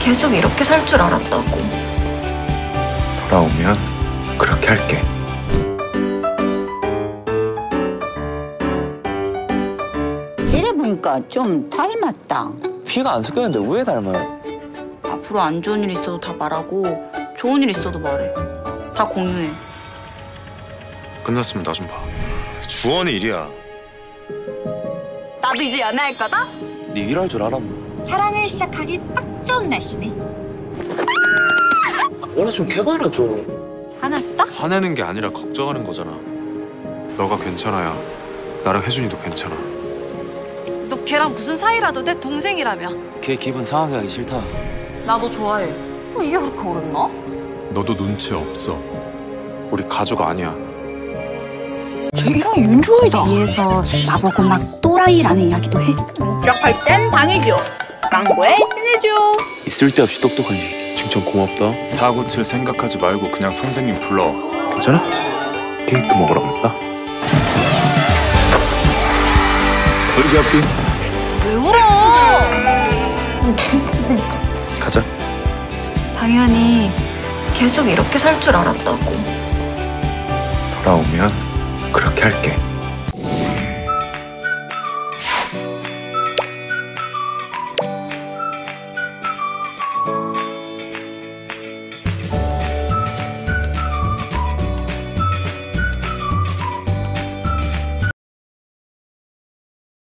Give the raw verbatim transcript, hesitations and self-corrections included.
계속 이렇게 살 줄 알았다고. 돌아오면 그렇게 할게. 이래 보니까 좀 닮았다. 피가 안 섞였는데 왜 닮아요? 앞으로 안 좋은 일 있어도 다 말하고 좋은 일 있어도 말해. 다 공유해. 끝났으면 나 좀 봐. 주원이 일이야. 나도 이제 연애할 거다? 네 일할 줄 알았나? 사랑을 시작하기 딱 좋은 날씨네. 원래 좀 개발해 줘. 화났어? 화내는 게 아니라 걱정하는 거잖아. 너가 괜찮아야 나랑 혜준이도 괜찮아. 너 걔랑 무슨 사이라도 내 동생이라며. 걔 기분 상하게 하기 싫다. 나도 좋아해. 어, 이게 그렇게 어렵나? 너도 눈치 없어. 우리 가족 아니야. 쟤랑 윤주호이다. 뒤에서 나보고 막 또라이라는 이야기도 해. 시작할 땐 당이죠. 망고에 친해줘. 이 쓸데없이 똑똑하니. 칭찬 고맙다. 사고 칠 생각하지 말고 그냥 선생님 불러. 괜찮아? 케이크 먹으러 갈까? 의지 앞이. 왜 울어? 가자. 당연히 계속 이렇게 살 줄 알았다고. 돌아오면 그렇게 할게.